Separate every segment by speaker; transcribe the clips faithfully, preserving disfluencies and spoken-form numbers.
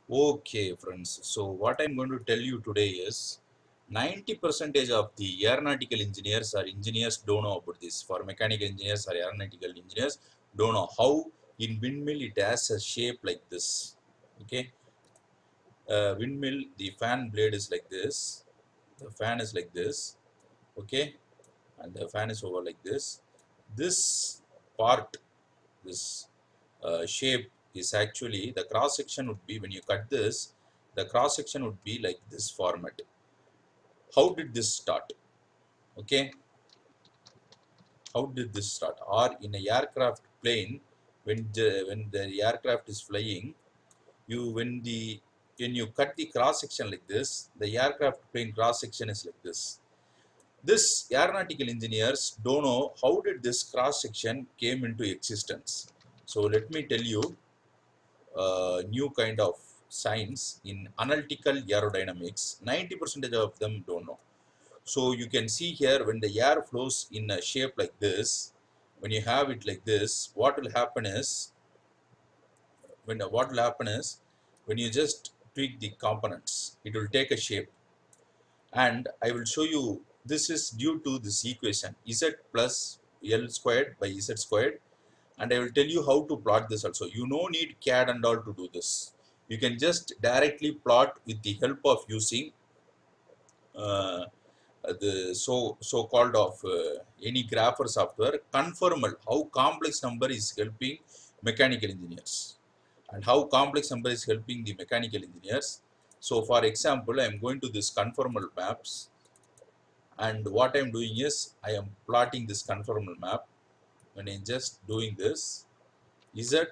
Speaker 1: Okay, friends. So what I'm going to tell you today is ninety percentage of the aeronautical engineers or engineers don't know about this. For mechanical engineers or aeronautical engineers don't know how in windmill it has a shape like this. Okay, uh, windmill, the fan blade is like this. The fan is like this. Okay, and the fan is over like this. This part, this uh, shape is actually the cross section would be when you cut this, the cross section would be like this format. How did this start? Okay, how did this start? Or in a aircraft plane, when the, when the aircraft is flying, you when the when you cut the cross section like this, the aircraft plane cross section is like this. This aeronautical engineers don't know how did this cross section came into existence. So let me tell you uh, new kind of science in analytical aerodynamics. ninety percent of them don't know. So you can see here when the air flows in a shape like this, when you have it like this, what will happen is when what will happen is when you just tweak the components, it will take a shape. And I will show you this is due to this equation z plus l squared by z squared, and I will tell you how to plot this also. You no need C A D and all to do this. You can just directly plot with the help of using uh, the so so called of uh, any grapher software. Conformal, how complex number is helping mechanical engineers and how complex number is helping the mechanical engineers. So for example, I am going to this conformal maps, and what I am doing is I am plotting this conformal map. When I am just doing this, z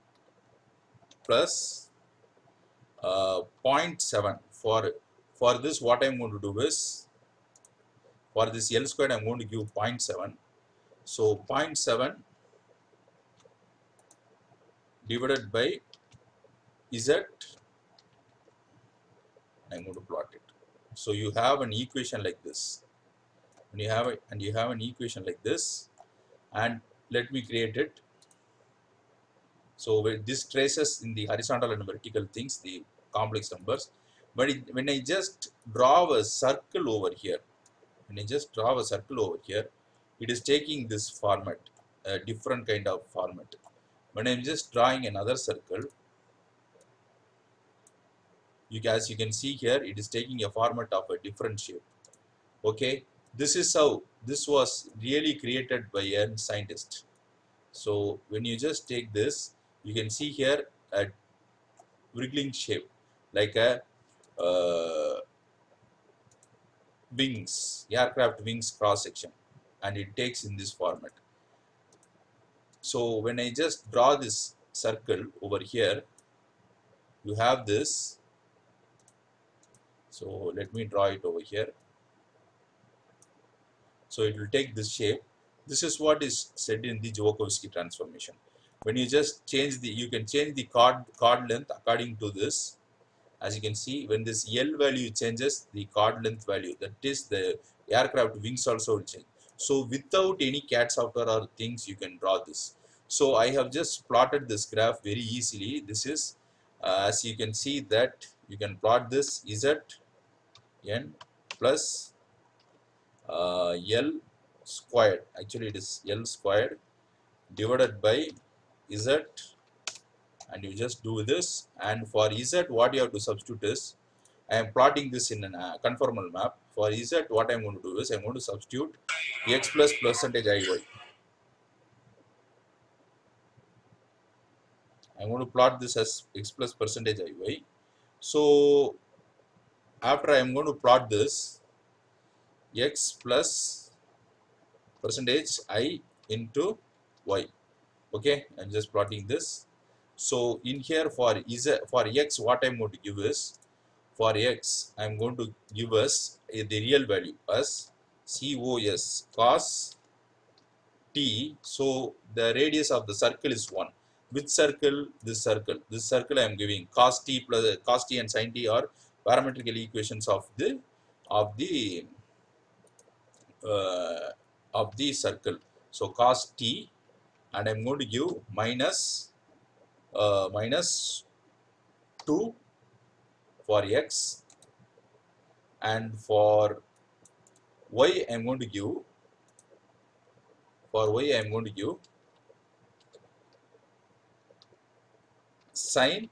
Speaker 1: plus uh, zero point seven. For for this, what I'm going to do is for this L squared, I'm going to give zero point seven. So zero point seven divided by Z, I'm going to plot it. So you have an equation like this. When you have it, and you have an equation like this, and let me create it. So this traces in the horizontal and vertical things, the complex numbers. But it, when I just draw a circle over here, when I just draw a circle over here, it is taking this format, a different kind of format. When I'm just drawing another circle, you as you can see here, it is taking a format of a different shape. Okay, this is how this was really created by a scientist. So when you just take this, you can see here a wriggling shape like a uh, wings, aircraft wings cross section, and it takes in this format. So when I just draw this circle over here, you have this. So let me draw it over here. So it will take this shape. This is what is said in the Joukowsky transformation. When you just change the, you can change the chord, chord length according to this. As you can see, when this L value changes, the chord length value, that is the aircraft wings also will change. So without any C A D software or things, you can draw this. So I have just plotted this graph very easily. This is, uh, as you can see that you can plot this Z N plus uh, L squared. Actually, it is L squared divided by Z, and you just do this. And for Z, what you have to substitute is, I am plotting this in a uh, conformal map. For Z, what I am going to do is I am going to substitute x plus percentage iy. I am going to plot this as x plus percentage iy. So after I am going to plot this x plus percentage I into y. Okay, I'm just plotting this. So in here for z, for x, what I'm going to give is, for x I'm going to give us a, the real value as cos cos t. So the radius of the circle is one. Which circle? This circle. This circle I am giving cos t plus cos t and sin t are parametrical equations of the of the uh, of the circle. So cos t, and I'm going to give minus uh, minus two for x, and for y I'm going to give, for y I'm going to give sine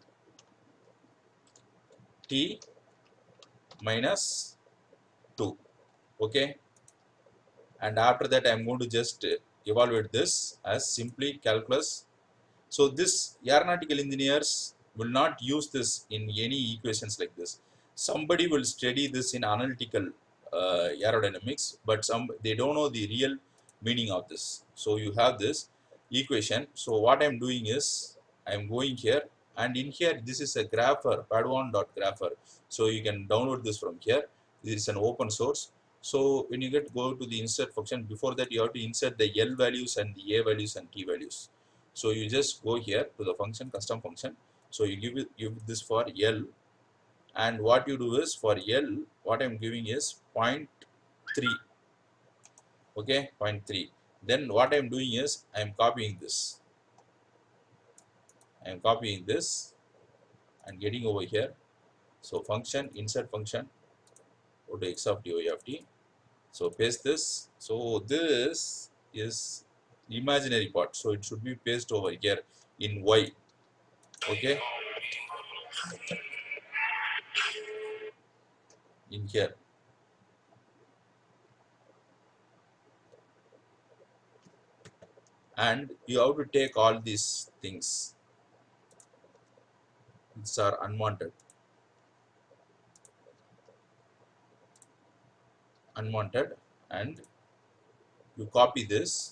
Speaker 1: t minus two. Okay, and after that I'm going to just evaluate this as simply calculus. So this aeronautical engineers will not use this in any equations like this. Somebody will study this in analytical uh, aerodynamics, but some they don't know the real meaning of this. So you have this equation. So what I'm doing is I'm going here, and in here this is a grapher, padawan.grapher. So you can download this from here. This is an open source. So when you get go to the insert function, before that you have to insert the L values and the A values and T values. So you just go here to the function, custom function. So you give it, give this for L, and what you do is for L, what I'm giving is zero point three. Okay, zero point three. Then what I'm doing is I'm copying this. I'm copying this and getting over here. So function, insert function, go to x of t, y of t. So paste this. So this is imaginary part. So it should be pasted over here in y. Okay, in here. And you have to take all these things which are unwanted unwanted and you copy this,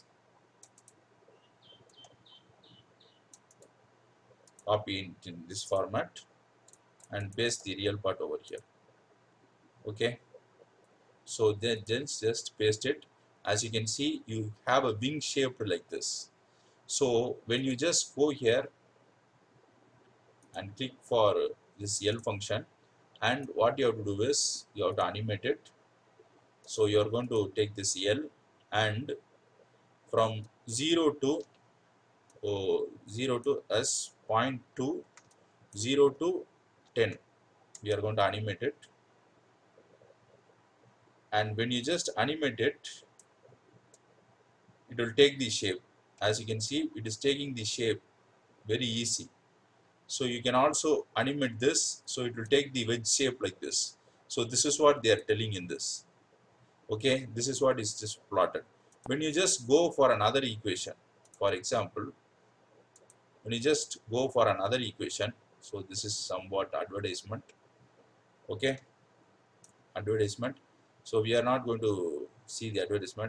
Speaker 1: copy it in this format and paste the real part over here. Okay, so then just paste it. As you can see, you have a wing shaped like this. So when you just go here and click for this L function, and what you have to do is you have to animate it. So you are going to take this L, and from zero to oh, zero to s zero point two, zero to ten, we are going to animate it. And when you just animate it, it will take the shape. As you can see, it is taking the shape very easy. So you can also animate this, so it will take the wedge shape like this. So this is what they are telling in this. Okay, this is what is just plotted. When you just go for another equation, for example, when you just go for another equation, so this is somewhat advertisement. Okay, advertisement. So we are not going to see the advertisement.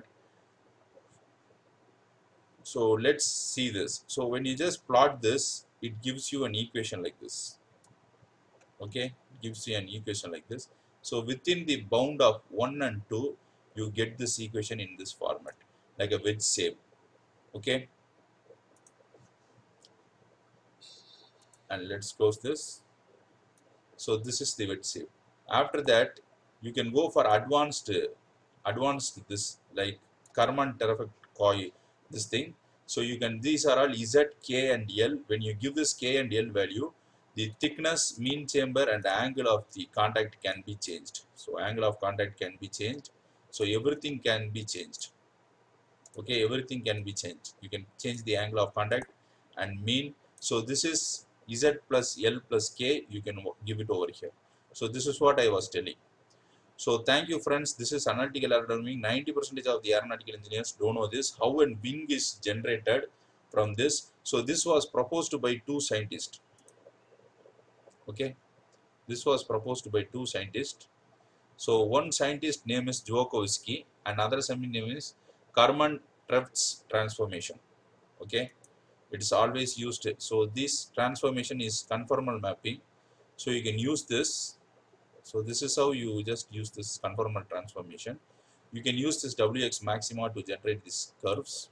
Speaker 1: So let's see this. So when you just plot this, it gives you an equation like this. Okay, it gives you an equation like this. So within the bound of one and two, you get this equation in this format, like a wedge shape. Okay, and let's close this. So this is the wedge shape. After that, you can go for advanced, advanced this like Karman Terrafact coil, this thing. So you can, these are all Z, K and L. When you give this K and L value, the thickness, mean chamber and angle of the contact can be changed. So angle of contact can be changed. So everything can be changed. Okay, everything can be changed. You can change the angle of contact and mean. So this is Z plus L plus K, you can give it over here. So this is what I was telling. So thank you friends, this is analytical aerodynamics. ninety percent of the aeronautical engineers don't know this, how a wing is generated from this. So this was proposed by two scientists. Okay, this was proposed by two scientists. So one scientist name is Joukowski, another scientist name is Karman-Trefts transformation. Okay, it is always used. So this transformation is conformal mapping. So you can use this. So this is how you just use this conformal transformation. You can use this W X maxima to generate these curves.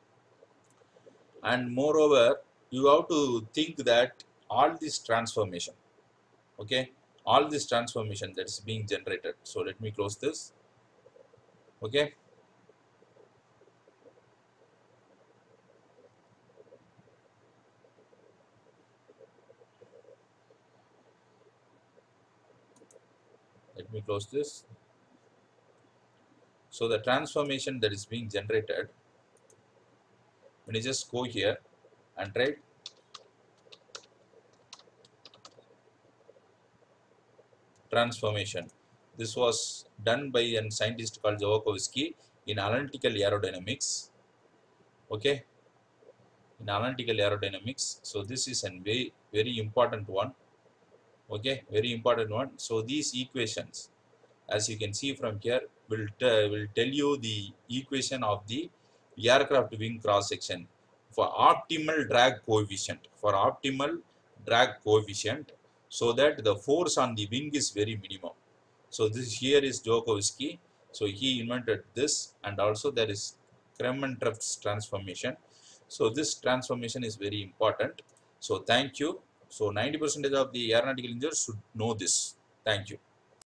Speaker 1: And moreover, you have to think that all this transformation, okay, all this transformation that is being generated. So let me close this. Okay. Let me close this. So the transformation that is being generated, when you just go here and write transformation, this was done by a scientist called Jaworkowski in analytical aerodynamics. Okay, in analytical aerodynamics. So this is a very very important one. Okay, very important one. So these equations, as you can see from here, will will tell you the equation of the aircraft wing cross section for optimal drag coefficient. For optimal drag coefficient, so that the force on the wing is very minimum. So this here is Jaworkowski. So he invented this, and also there is Krementreff's transformation. So this transformation is very important. So thank you. So ninety percent of the aeronautical engineers should know this. Thank you.